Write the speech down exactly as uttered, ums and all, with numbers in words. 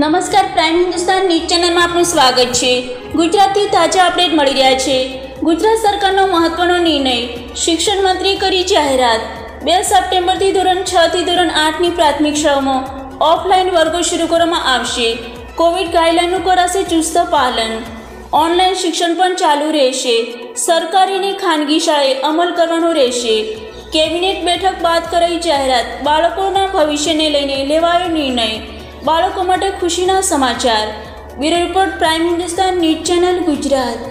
નમસ્કાર, prime Hindustan news ચેનલમાં આપનું સ્વાગત છે। ગુજરાતથી તાજા અપડેટ મળી રહ્યા છે। ગુજરાત સરકારનો મહત્વનો નિર્ણય, શિક્ષણ મંત્રી કરી જાહેરાત। બે સપ્ટેમ્બરથી ધોરણ છ થી ધોરણ આઠની પ્રાથમિક શાળાઓમાં ઓફલાઈન વર્ગો શરૂ કરવામાં આવશે। કોવિડ ગાઈડલાઈનનું કરાશે ચુસ્ત પાલન। ઓનલાઈન શિક્ષણ પણ ચાલુ રહેશે। સરકારી અને ખાનગી શાળાએ અમલ કરવાનો રહેશે। કેબિનેટ બેઠક બાદ કરાઈ જાહેરાત। બાળકોના ભવિષ્યને લઈને લેવાયો નિર્ણય। બાળકો માટે ખુશીના સમાચાર। Bureau report, prime Hindustan news channel, Gujarat.